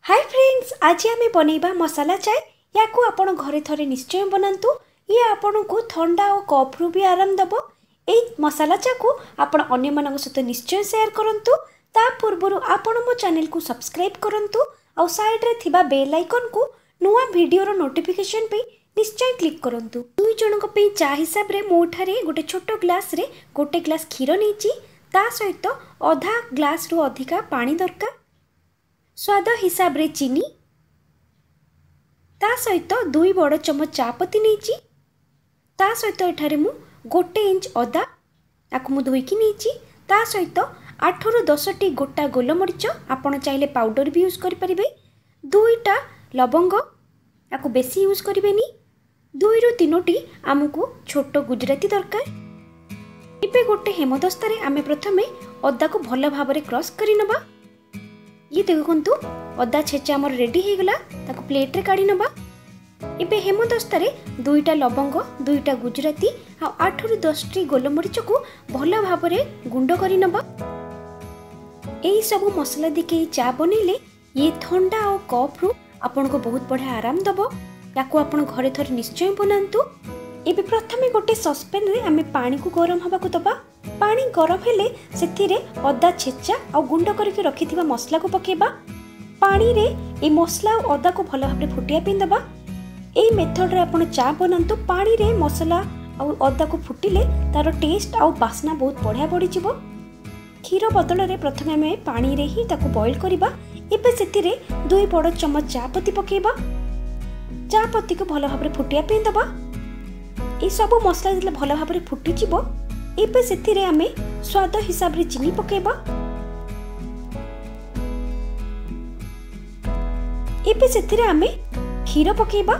Hi friends, आज आम बनइबा मसाला चाय। या को आपण घरे थरे निश्चय बनातु। ये आपण को ठंडा और कफ रु भी आराम दब। ए मसाला चाय को आपण अन्य मानक सहित निश्चय शेयर करंतु। ता पूर्वरु आपण मो चैनल को सब्सक्राइब करंतु और साइड रे थिबा बेल आइकन को नुआ वीडियो रो नोटिफिकेशन पे निश्चय क्लिक करंतु। दुई जनक पे चा हिसाब रे मोठारे गोटे छोटो ग्लास रे गोटे ग्लास क्षीर नेची। ता सहित आधा ग्लास रु अधिका पानी दरकार। स्वाद हिसाब रे चीनी, ता सहित 2 बड़ चमच चापत्ती नेची। ता सहित एठारे मु 1 इंच अदा आकु मु धोइकी नेची। ता सहित 8 रु 10 टी गोटा गोलमरीच, आपण चाहिले पाउडर भी यूज करि परिबे। 2टा लवंग आकु बेसी यूज करिवेनी। 2 रु 3 टी आमको छोट गुजराती दरकार। इबे गोटे हेमदस्ता रे आमे प्रथमे अदा को भल भाव रे क्रश करि नबा। ये देखु अदा छेचा आमर रेडी हो गला। ताको प्लेट रे काढ़ी नबा। इबे हेमदस्ता रे 2टा लवंग, 2टा गुजराती आ 8 रु 10 टी गोलमरीच को भल भाव रे गुंड करि नबा। एई सब मसला दिके चा बनेले ये ठंडा और कफ रु आपन को बहुत बढ़िया आराम दबो। याको आपन घरे थरे निश्चय बनांतु। एबे प्रथमे गोटे ससपेन रे आमे पानी को गरम हबा को दबा। पानी गरम हेले सेथिरे अदा छेचा और गुंड करके रखिथिबा मसला को पकेबा। पानी रे ए मसला और अदा को भल भाबरे फुटिया पिन दबा। एई मेथड रे आपण चा बनांतु। पानी रे मसला और अदा को फुटिले तार टेस्ट और बास्ना बहुत बढ़िया बढ़ी जिवो। क्षीर बदल रे प्रथमे आमे पानी रे ही ताको बॉईल करिबा। एबे सेथिरे 2 बड़ चमच चापत्ती पकेबा। चापत्ती को भल भाबरे फुटिया पिन दबा। ए सब मसला जले भल भाबरे फुटी जिवो। एबे सेथिरे आमे स्वाद हिसाब रे चीनी पकेबा। एबे सेथिरे आमे क्षीर पकेबा।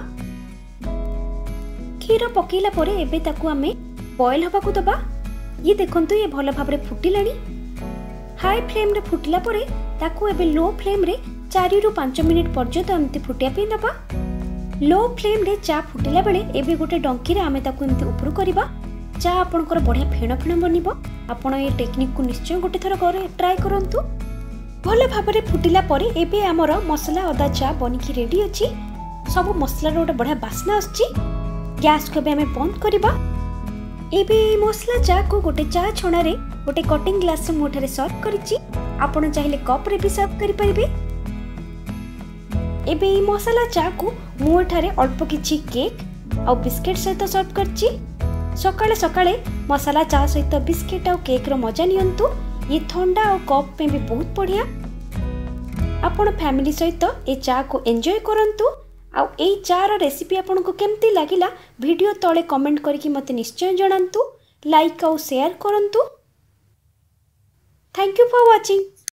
क्षीर पकेला परे एबे ताकू आमे बॉईल हबा को दबा। ये देखंतु ये भल भाबरे फुटिलानी। हाई फ्लेम रे फुटिला परे ताकू एबे लो फ्लेम रे 4 रु 5 मिनिट पर्यंत एमती फुटिया पे दबा। लो फ्लेम रे चा फुटिला बेले एबे गोटे डंकी रे आमे ताकू एमती ऊपर करिबा। चा आपनकर बढ़िया फेण फेण बनिबो। आपण ये टेक्निक को निश्चय गोटे थर करे ट्राई करंतु। भले भाबरे फुटिला परे एबे हमर मसला अदा चा बनिकी रेडी अछि। सब मसला रो गोटे बढ़िया बास्ना आछि। गैस को एबे हमें बंद करिबा। एबे मसला चा को गोटे चा छणा रे गोटे कटिंग ग्लास से मोठारे सर्व करिछि। आपण चाहिले कप रे भी सर्व करि परिबे। एबे ई मसाला चा को मु एठारे अल्प किछि केक और बिस्किट सहित सर्व करछि। सकाळे सकाळे मसाला चा सहित बिस्किट और केक रो मजा नियंतु। ये ठंडा और कप पे भी बहुत बढ़िया। आपण फैमिली सहित ए चा को एंजॉय करंतु। आ ए चा रो रेसिपी आपन को केमती लागिला वीडियो तळे कमेंट करके मते निश्चय जणांतु। लाइक और शेयर करंतु। Thank you for watching.